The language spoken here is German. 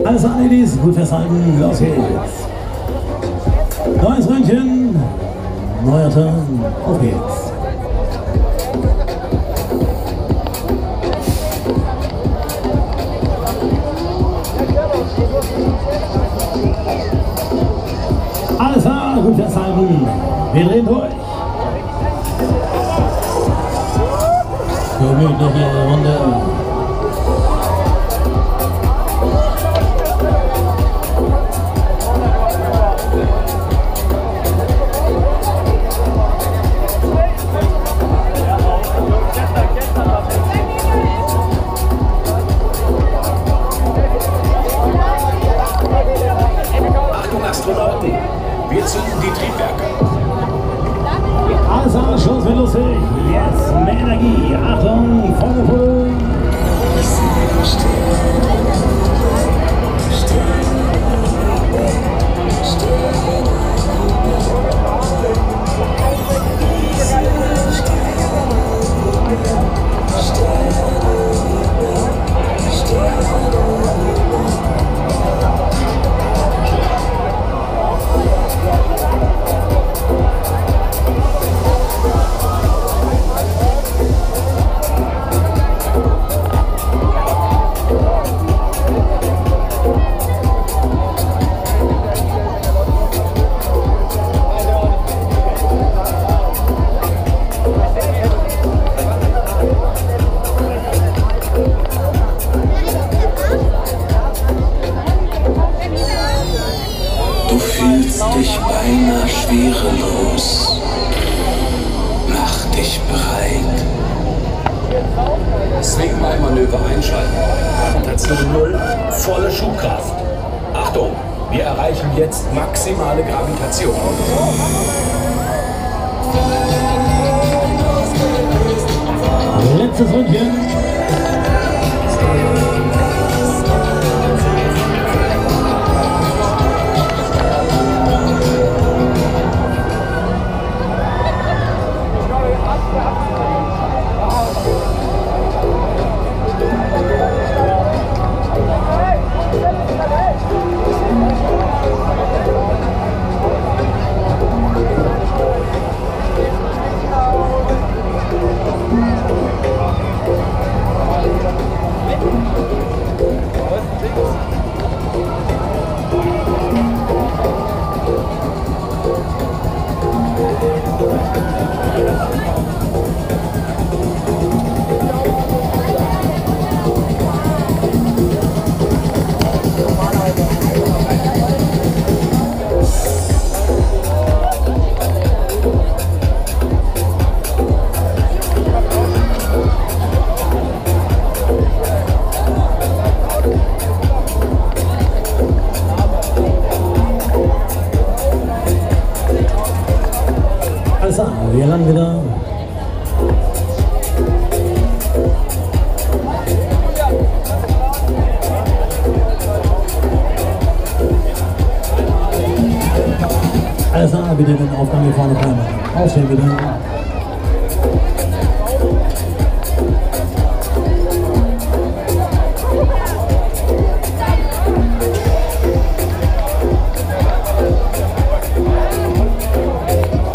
Alles an, Ladies, gut festhalten, los geht's. Neues Röntgen, neuer Turn, auf geht's. Alles klar, gut festhalten, wir drehen durch. Gemütliche Runde. Achtung Astronauten, wir zünden die Triebwerke. Alles klar, Schluss wird lustig. Jetzt mehr Energie. Achtung, volle Pulle. Du fühlst dich beinahe schwerelos. Mach dich bereit. Swing-Manöver einschalten. Gravitation 0, volle Schubkraft. Achtung, wir erreichen jetzt maximale Gravitation. Letztes Ründchen. Also, wir landen wieder. Also, bitte den Aufgang hier vorne bleiben. Aufstehen bitte.